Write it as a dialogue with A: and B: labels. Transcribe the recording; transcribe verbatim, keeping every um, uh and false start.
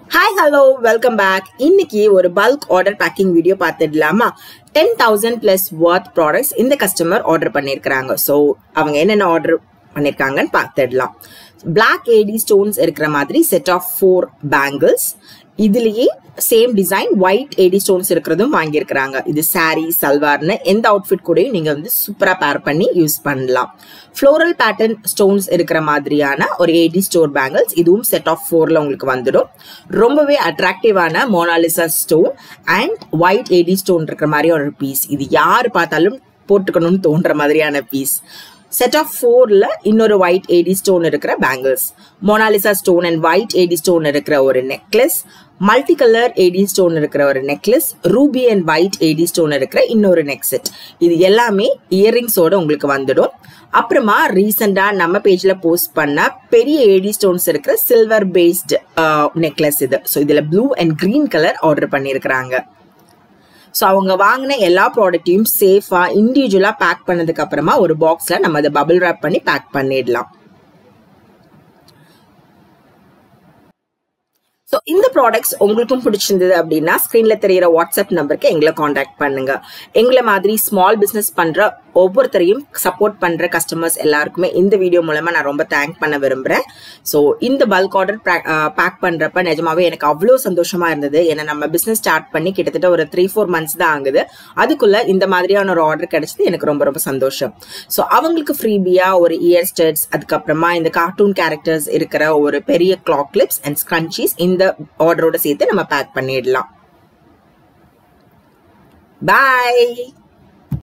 A: Hi, hello, welcome back. இன்னைக்கு ஒரு bulk order packing video பார்த்துடலாமா? ten thousand plus worth products இந்த customer order பண்ணிருக்காங்க. So, அவங்க என்னென்ன order பண்ணிருக்காங்கன்னு பார்த்துடலாம். Black A D stones இருக்கிற மாதிரி set of four bangles. இதுலயே same design white A D stones இருக்கிறதும் வாங்கியிருக்கிறாங்க. இது saree, சல்வார்னு எந்த அவுட்ஃபிட் கூடயும் நீங்க வந்து சூப்பரா பேர் பண்ணி யூஸ் பண்ணலாம். Floral pattern stones இருக்கிற மாதிரியான ஒரு A D store bangles இதுவும் செட் ஆஃப் ஃபோர்ல உங்களுக்கு வந்துடும். ரொம்பவே அட்ராக்டிவான Mona Lisa stone and white A D stone இருக்கிற மாதிரி ஒரு பீஸ். இது யாரு பார்த்தாலும் போட்டுக்கணும்னு தோன்ற மாதிரியான பீஸ். Set of fourல இன்னொரு white A D stone இருக்கிற bangles, Mona stone and white A D stone இருக்கிற ஒரு necklace, multicolor A D stone இருக்கிற ஒரு necklace, ruby and white A D stone இருக்கிற இன்னொரு neck set. இது எல்லாமே earrings ஓட உங்களுக்கு வந்துடும். அப்புறமா ரீசெண்டா நம்ம பேஜ்ல போஸ்ட் பண்ண பெரிய A D stones இருக்கிற silver based necklace இது. So இதுல blue and green color order பண்ணிருக்காங்க. So அவங்க வாங்கின எல்லா ப்ராடக்ட்டையும் சேஃபா இண்டிவிஜுவலா பேக் பண்ணதுக்கு அப்புறமா ஒரு பாக்ஸ்ல நம்ம அதை பபிள் ராப் பண்ணி பேக் பண்ணிடலாம். So இந்த ப்ராடக்ட்ஸ் உங்களுக்கும் பிடிச்சிருந்தது அப்படின்னா ஸ்கிரீன்ல தெரியிற வாட்ஸ்அப் நம்பருக்கு எங்களை காண்டாக்ட் பண்ணுங்க. எங்களை மாதிரி ஸ்மால் பிசினஸ் பண்ற ஒவ்வொருத்தரையும் சப்போர்ட் பண்ற கஸ்டமர்ஸ் எல்லாருக்குமே இந்த வீடியோ மூலமா நான் ரொம்ப தேங்க் பண்ண விரும்புறேன். ஸோ இந்த பல்க் ஆர்டர் பேக் பண்றப்ப நிஜமாவே எனக்கு அவ்வளோ சந்தோஷமா இருந்தது. ஏன்னா நம்ம பிசினஸ் ஸ்டார்ட் பண்ணி கிட்டத்தட்ட ஒரு த்ரீ ஃபோர் மந்த்ஸ் தான் ஆகுது. அதுக்குள்ள இந்த மாதிரியான ஒரு ஆர்டர் கிடைச்சது எனக்கு ரொம்ப ரொம்ப சந்தோஷம். ஸோ அவங்களுக்கு ஃப்ரீபியா ஒரு இயர் ஸ்டட்ஸ், அதுக்கப்புறமா இந்த கார்ட்டூன் கேரக்டர்ஸ் இருக்கிற ஒரு பெரிய கிளாக் கிளிப்ஸ் அண்ட் ஸ்க்ரன்ச்சீஸ் இந்த ஆர்டரோட சேர்த்து நம்ம பேக் பண்ணிடலாம். பாய்.